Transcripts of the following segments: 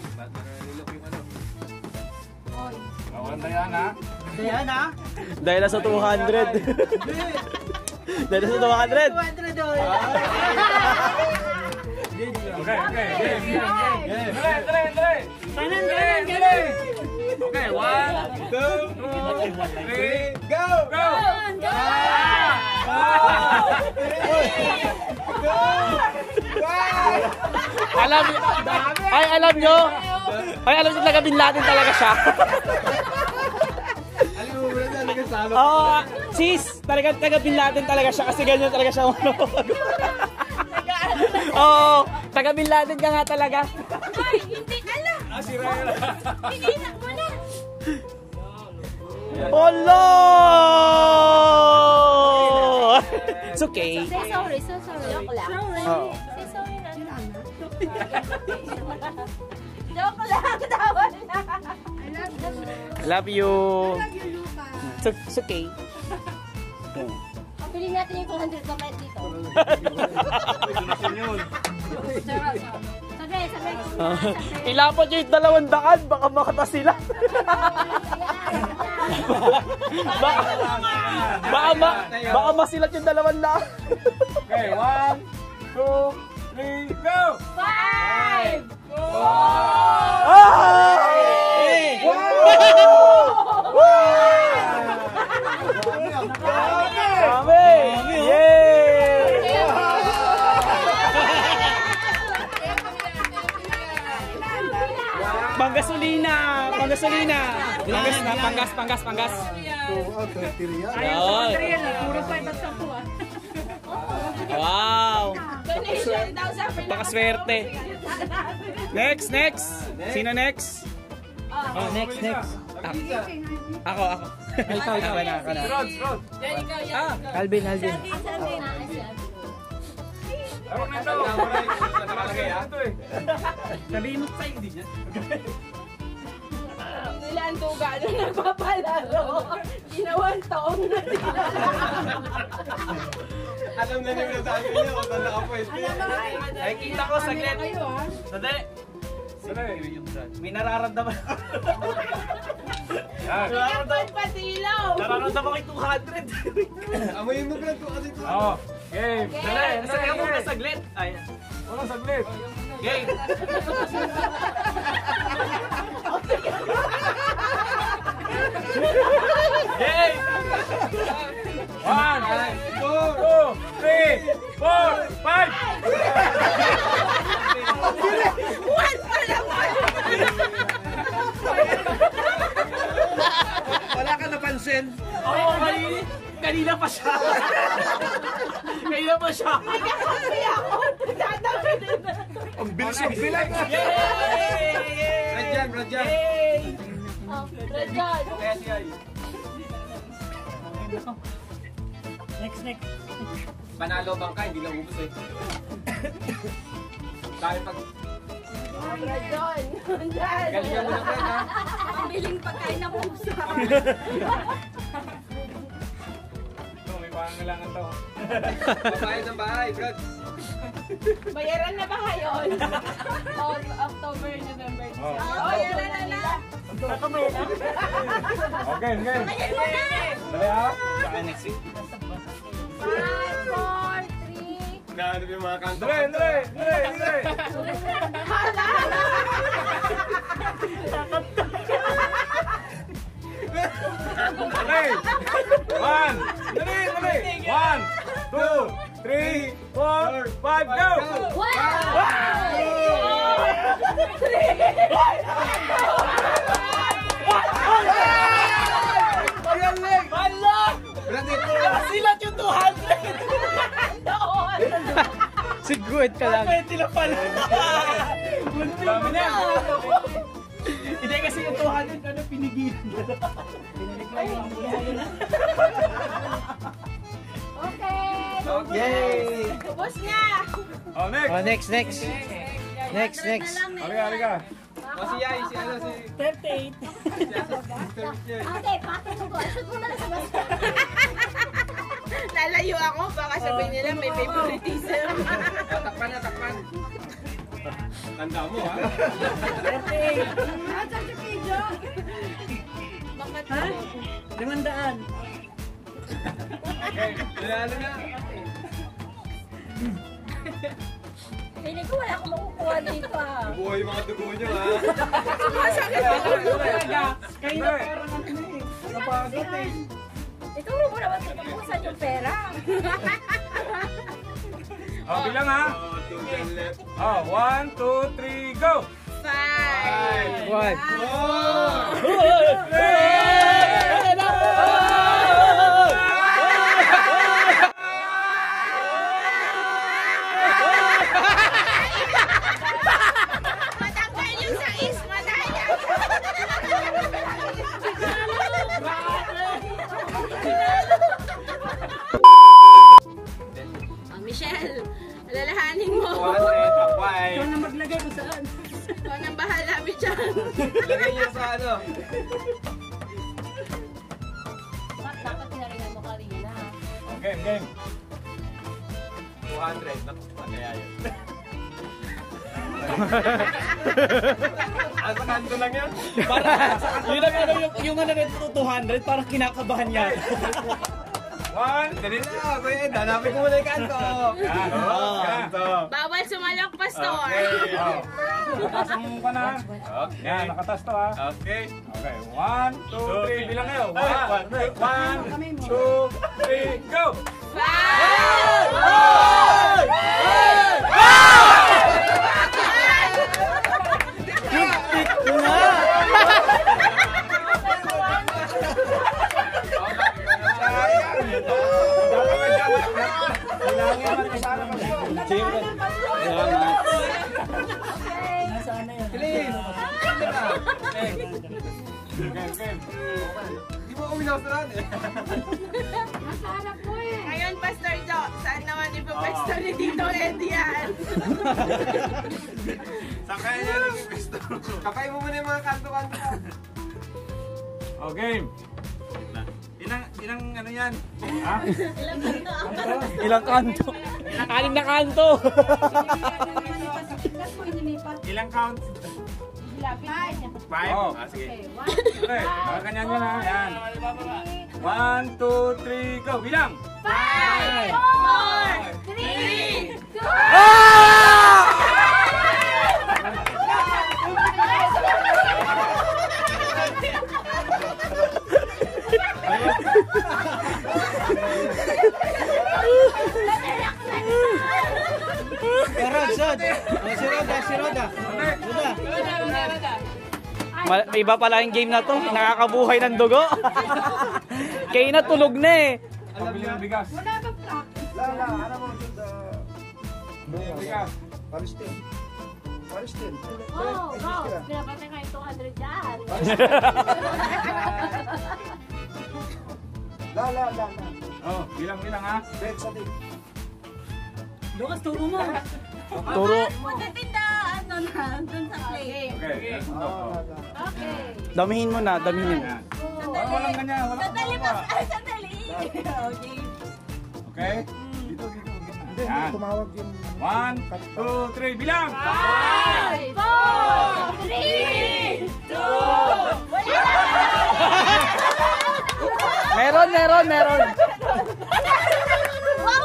Diana. Diana? Dahil sa 200. Dahil sa 200. 200 doon. Okay. Dali. Kanan. Okay, 1, 2, 3, go! Alam nyo talaga Bin Laden talaga siya. Oo, sis, taga Bin Laden talaga siya kasi ganyan talaga siya. Oo, taga Bin Laden ka nga talaga. Ay, hindi alam. Si Raya. Pininak mo na. Hello! It's okay. Say sorry. Joke lang. Oh. Say sorry na. Joke lang. Tawa na. Love you. It's okay. Pili natin yung 200 pamayat dito. Donasyon yun. Sabi. Ilapot nyo yung 200, baka makata sila. baka masilat yung 200. Okay, 1, 2, 3, go! 5! 4! Yay! Panggasolina! Panggas. Ayun. Puro 5 at 10 ah. Wow! Donation daw sa Pakaswerte. Next. Sino next? Oh, next. Ako. Ikaw na. Rod. Alvin. Tawag na ito. Sabihin mo sa'yo, hindi niya. nila ang duga nung nagpapalaro. Ginawang taong na sila. Alam na nila sa akin niya kung saan nakapwede. Ay, kita ko saglit. Sadali. May nararamdaman. Kapag patilaw. Nararamdaman ko yung 200. Amoyin mo pala ito kasi ito. Oo. Game. Dali. Nasagyan mo na saglit. Ay. Walang saglit. Game. Game. 1, 2, 3, 4, 5. One pa lang pala. Wala ka napansin? Oo, kanina pa siya. Kanina pa siya. Nagkakapi ako. Dadami na. Ang bilis yung bilang. Yay! Radyan. Oh, Rajon. Kaya siya. Next. Panalo bangka, hindi lang ubus eh. Dahil pag... Rajon. Galingan mo na friend ha. Ang biling pagkain na pusa. Ito, may pangangailangan to. Babayad ng bahay, Brad. Bayaran na ba ngayon? October, November, December. Oh, yaran na. Okay. Ayan mo na. Dali ha. Saka next week. 5, 4, 3. Nahanap yung mga kanto. Dali. Hala. Okay. 1. Dali. 1, 2, 3, 4, 5, go! 1! Silat yung 200! Sigurd ka lang. 20 lang pala. Dami na. Hindi kasi yung 200 ano pinigilan. Piniligay lang. Okay. Yay! Ubus na. Oh, next. Oh, next. Halika. Si Yay, si 38. Okay, patong mo ko. Shoot mo na lang sa basta. Lalayo ako. Baka sabihin nila may favoritism. Takpan. Tanda mo ha. 38. Asan si Pijo? Bakit? Ha? 500. Okay, nanalo na. Hindi ko wala akong makukuha dito ah. Buhay yung mga dugo nyo ha. Sumasakit ako talaga. Kayo na parang ano na eh. Napagot eh. Ikaw mo naman tatapusan yung pera. Oh, bilang ha. Oh, 1, 2, 3, go! 5. One. Matanggal yung sa isma dahil. Michelle, alalahanin mo. Ikaw na maglagay kung saan. Ikaw nang bahala, Michelle. Lagay niya sa ano. Dapat tinaringan mo kanina. Game, game. 200. Naku, kaya yun. Asa kanto lang yan? Yun ang ano, yung ano nito 200, parang kinakabahan yata. 1, dali na. Kuya Ed, hanapin ko muna yung kanto. Yan, kanto. Bawal sumalok, Pastor. Okay. Nakasang mo ka na. Okay. Yan, nakatas to ha. Okay. Okay. 1, 2, 3. Bilang kayo. 1, 2, 3, go! Nasaan na yun? Please! Game, game. Di mo uminaw sa ran eh. Ngayon, Pastor Jo, saan naman ipapwesto ni Tito Eddie yan? Saan kaya niya nag-ipisto? Kakay mo muna yung mga kanto-kanto. Oh, game. Ilang ano yan? Ha? Ilang kanto? Anim na kanto. Ilang count? Lapit. 5? Oh. Ah, sige. Okay, ganyan nyo na. Yan. 1, 2, 3, go! Bilang! 5, 4, 3, 2, Rod. Si Roda. May iba pala yung game na to. Nakakabuhay ng dugo. Kaya na tulog na eh. Pabili ng bigas. Wala ba plak? Bigas. Oh, wow. Pinapatay kayo 200 dyan. Oh, bilang ha. Lukas, turo mo. Turo. Magtitinda, ano na, dun sa play. Okay. Okay. Damihin mo na, damihin. Yan. Walang ganyan. Walang Sandali pa. pa. Ay, sandali. Okay. Okay? Dito. Yan. Tumawag yung 1, 2, 3, bilang! 5, 4, 3, 2, wala! Meron. Wow!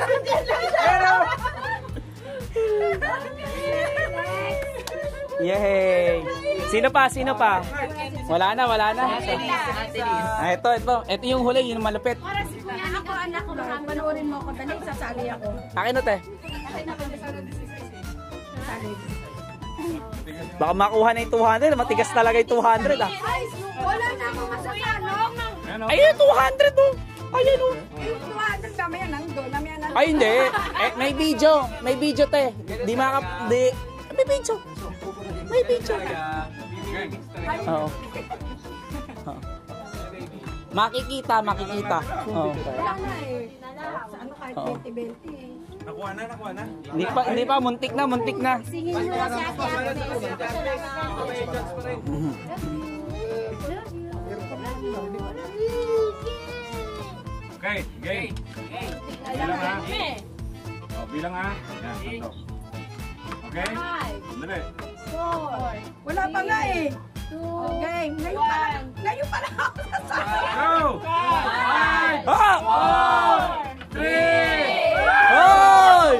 Yay! Sino pa? Wala na. Ah, ito. Ito yung huli, yung malupit. Para si Kuya, ako anak ko, baka panoorin mo ako, dali, sasali ako. Akin na, te. Akin ako, sasali. Baka makuha na yung 200. Matigas talaga yung 200 ah. Ay, wala na akong masasalong. Ayun, 200 oh. Ayun oh. Yung 200 mamaya nandun, mamaya nandun. Ay, hindi. May video, te. May video. Oo. Makikita. Oo. Wala na eh. Sa ano kahit 20-20 eh. Nakuha na. Hindi pa, muntik na. Singin mo na sa akin. Okay, game. Bilang ha. Oh, bilang ha. Yan, 1. Okay? Dali. 4, Wala pa nga eh. 2, Okay, ngayon pa lang ako sasabi. Go! 5, Ah! 4, 3, Hoy!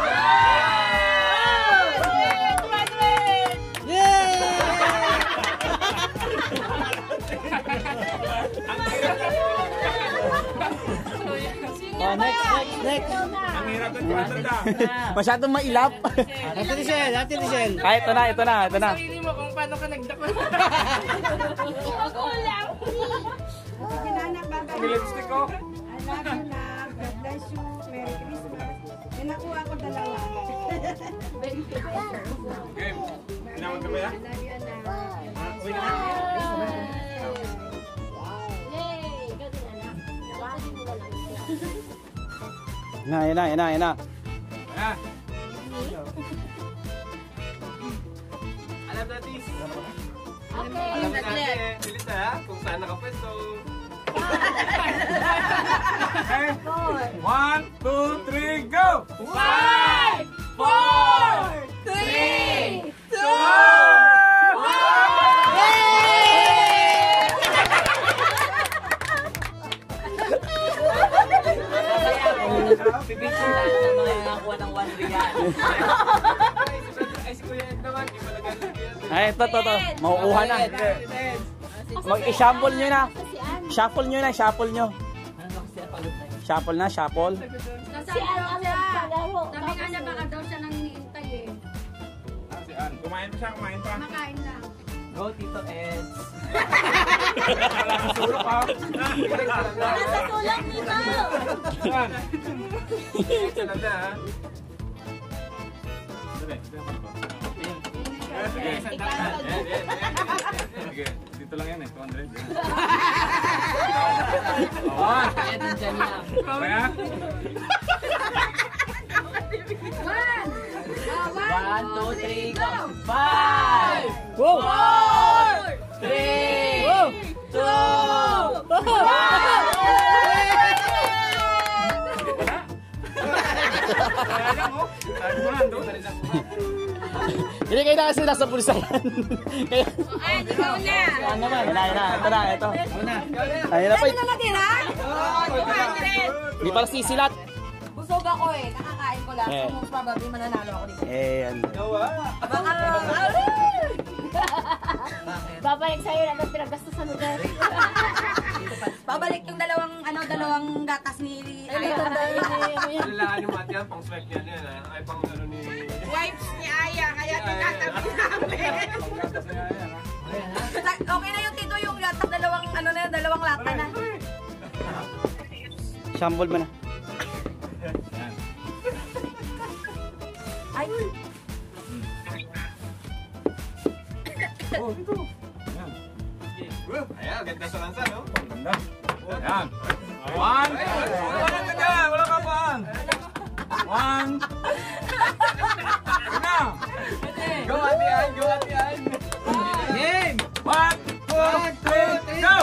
Oh, next. ang hirap ng 200 na. Masyadong mailap. Ate Lisel. Ay, ito na. Sarili mo kung paano ka nagdako. kulang. Sige na anak, babay. May lipstick ko. I love you na. God bless you. Merry Christmas. May nakuha ko dalawa. Game. Tinawag ka ba yan? I love you na. Uwi na. Yan na. Ayan. Alam natin. Okay, Alam natin. Bilis ha. Kung saan nakapwesto. Okay. 1, 2, 3, go! 5, 4, 3, Pipicture lang ng mga nakakuha ng 1 real. Ay, si Kuya Ed naman. Di pala ganun yan. Ay, ito. Makukuha na. I-shuffle nyo na. Shuffle nyo. Shuffle na. Si Alam palaro. Sabi nga niya baka daw siya nang iniintay eh. Si Ann. Kumain pa siya, kumain pa. Makain lang. Go, Tito Ed. Wala kang sulok ha. Nasa sulang dito. Yan. Ito na ha. Dali. Sige, sandal. Sige, dito lang yan eh, 200. Kaya din dyan niya. Kaya? 1, 2, 3, go! 5, Wow! 4, 3, Wow! 2, Kaya lang oh. Sabi mo lang doon. Hindi kayo na kasi nasa bulsa yan. Kaya, Ikaw na. ano naman? Ito. Ayun na pa. Ano natira? 200. Hindi pala sisilat. Busog ako eh. Nakakain ko lang. Eh. So most probably mananalo ako dito. Yan. Babalik sa'yo na pinaggastos sa lugar. Babalik yung dalawang gatas ni Kailangan ni Matt yan, pang swag yan yan ha. Ay, pang ano ni... Wipes ni Aya, kaya tinatabi namin. Pagkatas na yan ha. Okay na yung tito yung gatas, dalawang lata na. Shuffle mo na. Yan. Ay, Oh, ito. Yan. Ayan, ganda sa lansa, no? Ang ganda. Yan. 1. Wala ka dyan. Wala ka paan. 1. Ano? Go, Ate Ann! Go, Ate Ann! Game! 1, 2, 3, go!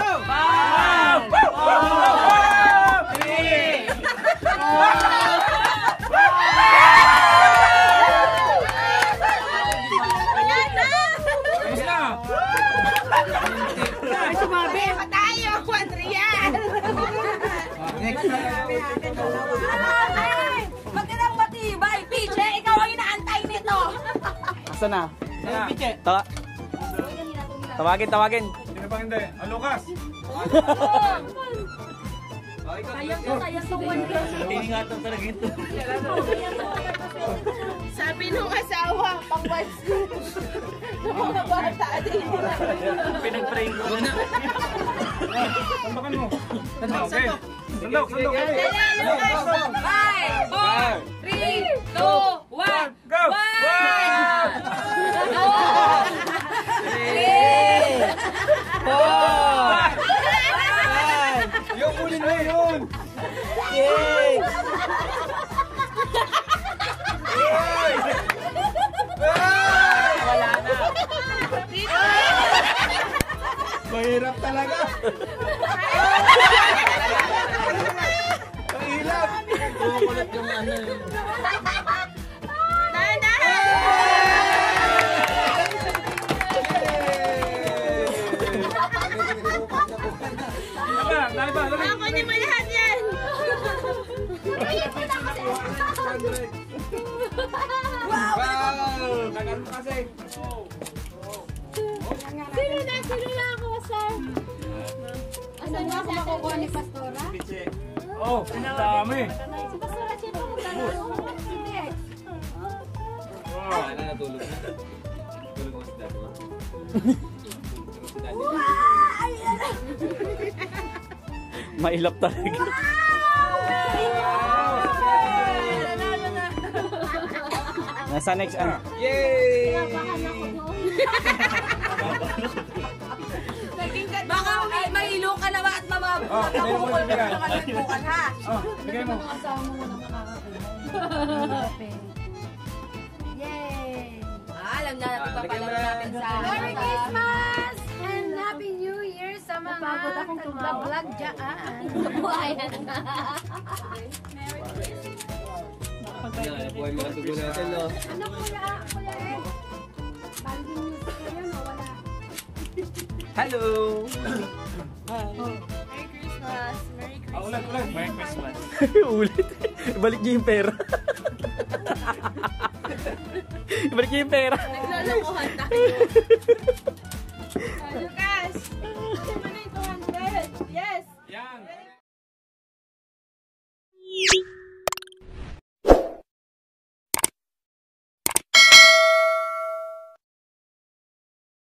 5. Tayo, 1 real. Next matirang matibay. PJ, ikaw ang inaantay nito. Asa na? Piche! Tawagin. Sino pa hindi? Ang Lucas. Sayang sa 1 Ingatan talaga ito. Sabi nung asawa, pang once. Mga bata din. Pinag-pray ko na. Tambakan mo. Okay. Sandok. 5, 4, 3, 2, 1. Go! 4! Yung ulin mo yun! Yay! Wala na. Mahirap talaga! Ang hirap! Kumukulot yung ano. Dahan-dahan! Wow! Tagal mo kasi. Sino na ako, sir? Ano nga kung makukuha ni Pastora? Oh, ang dami. Si Pastora, sino mo Hindi. Wala na, natulog na. Natulog ako si Daddy. Mailap talaga. Nasa next ano? Yay! Baka mahilo ka na ba at mamamukul ka bigay. bukan ha? Oh, bigay mo. Yay! Alam na natin papalaro natin sa... Merry Christmas and Happy New Year sa mga taga-vlog dyan. Nabuhay mo ang tugo natin, no? Ano kuya Ed? Banding music kayo, no? Wala. Hello! Merry Christmas! Merry Christmas! Ulit. Merry Christmas. Ulit. Balik niyo yung pera. Balik niyo yung pera. Naglalakohan tayo.